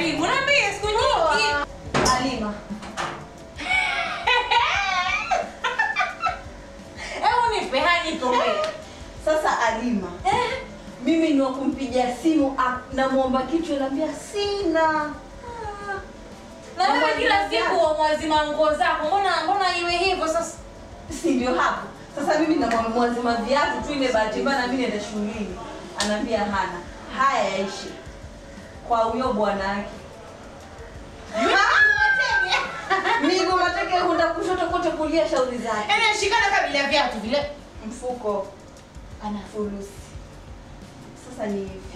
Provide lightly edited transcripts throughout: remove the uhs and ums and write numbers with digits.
karibu. Niambie siku nyingi. Halima. Nipe hani kombe. Sasa Halima. Mimi ni wakumpigia simu namuomba kitu anambia sina. Na wewe kila siku mwazima nguo zako. Mbona iwe hivyo sasa? Si ndio hapo. Sasa mimi namwazima viatu tu ile bahati mbaya na mimi naenda shuleni. Anambia hana. Haya yaishi. Kwa huyo bwana yake. Miguu mateke hunda kushoto kote kulia shauri zake. Yaani shikana kabila ya viatu vile. Mfuko ana fulusi. Sasa ni hivi.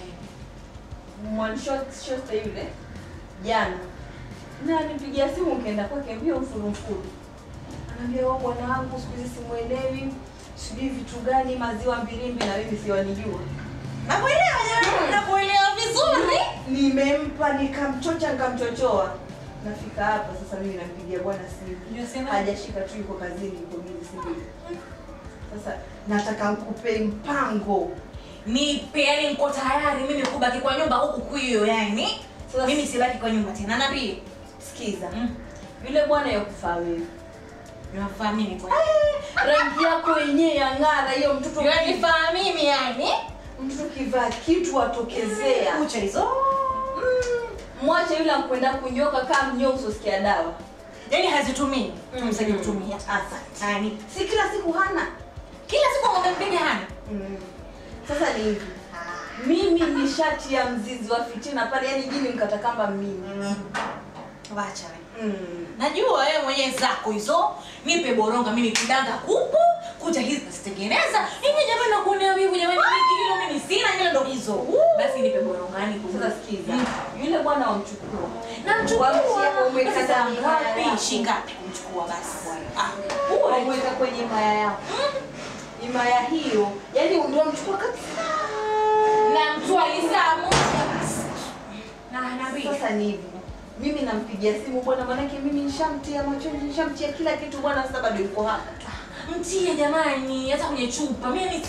Shosta yule jana na nipigia simu kaenda kwake mbio mfurumfuru. Anambia wao bwana wangu siku hizi simuelewi. Sijui vitu gani maziwa mbilimbi na mimi siwanijua. Nakuelewa jamani, nakuelewa vizuri. Nimempa nikamchochoa. Nafika hapa sasa mimi nampigia bwana simu. Hajashika tu yuko kazini yuko mimi sijui. Sasa nataka nikupe mpango. Nipe, yani niko tayari mimi kubaki kwa nyumba huku kuyo yani. Sasa mimi sibaki kwa nyumba tena. Nabii, sikiza. Yule bwana yakufaa wewe. Unafaa mimi kwa. Rangi yako yenyewe yang'ara hiyo mtoto. Unanifaa mimi yani? Mtoto kivaa kitu atokezea. Kucha hizo. Mwache yule akwenda kunyoka kama mnyongo usikia dawa. Yaani hazitumii. Tumsaidie kutumia. Asante. Yani si kila siku hana. Kila siku ngombe hana. Sasa ni hivi. Mimi ni shati ya mzizi wa fitina pale yani jini mkatakamba mimi. Wacha wewe. Najua wewe mwenyewe zako hizo. Nipe boronga mimi kudanga kupo, kuja hizi nasitengeneza. Hivi jamani nakuonea wivu jamani hilo mimi sina hilo ndo hizo. Basi nipe boronga yani sasa sikiza. Yule bwana wamchukua. Namchukua yako umeweka ngapi? Shingapi kumchukua basi? Umeweka kwenye maya yako. Imaya hiyo, yani ndio mchukua kabisa. Na mtu alisaa moja basi. Nabii. Sasa ni hivi. Mimi nampigia simu bwana manake mimi nishamtia machoni, nishamtia kila kitu bwana sasa bado yuko hapa. Mtie jamani, hata kwenye chupa. Mimi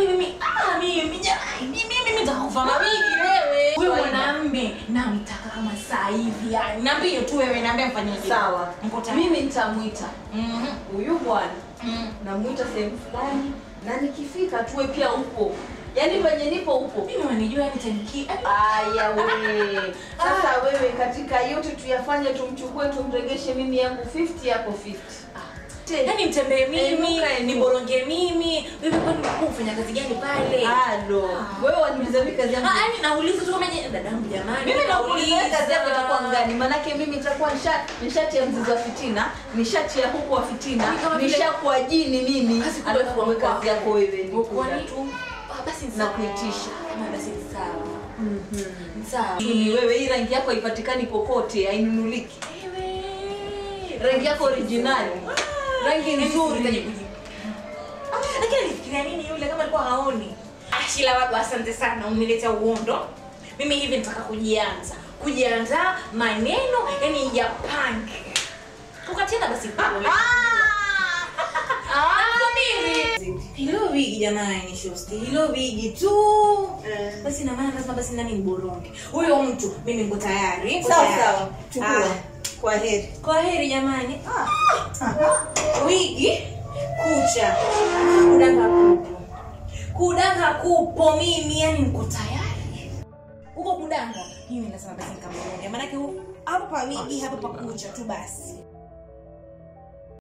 mimi jamani, mimi nitakufa mabigi wewe. Wewe mwanamume namtaka kama saa hivi yani. Niambie tu wewe, niambie mfanyaje. Sawa. Mimi nitamuita. Huyu bwana. Namuita sehemu fulani na nikifika tuwe pia upo. Yaani venye nipo upo. Mimi wanijua yani taniki. Aya wewe. Sasa wewe katika yote tuyafanye tumchukue tumregeshe mimi yangu 50 yako 50. Yaani mtembee mimi, niboronge mimi. Wewe kwani unafanya kazi gani pale? Halo. Wewe waniuliza mimi kazi yangu. Yaani nauliza tu kama dadangu jamani. Mimi nauliza kazi yako itakuwa ngani? Manake mimi nitakuwa nishati ya mzizi wa fitina, nishati ya huko wa fitina, nishakuwa jini mimi. Alafu wewe kazi yako wewe ni kwani tu basi nakuitisha. Basi sawa. Sawa. Ni wewe hii rangi yako haipatikani kokote, hainunuliki. Rangi yako original. Rangi nzuri. Lakini nifikiria nini yule kama alikuwa haoni? Ashila watu asante sana umeniletea uondo. Mimi hivi nataka kujianza maneno yani ya punk. Tukacheza basi pale. Hilo wigi jamani shosti. Hilo wigi tu. Basi na maana lazima basi nani niboronge. Huyo mtu mimi niko tayari. Sawa. Chukua. Kwa heri. Kwa heri jamani. Wigi kucha. Kudanga kupo mimi yani niko tayari. Uko kudanga. Mimi nasema basi nikamboronge. Maana hapo pa wigi hapo pa kucha tu basi.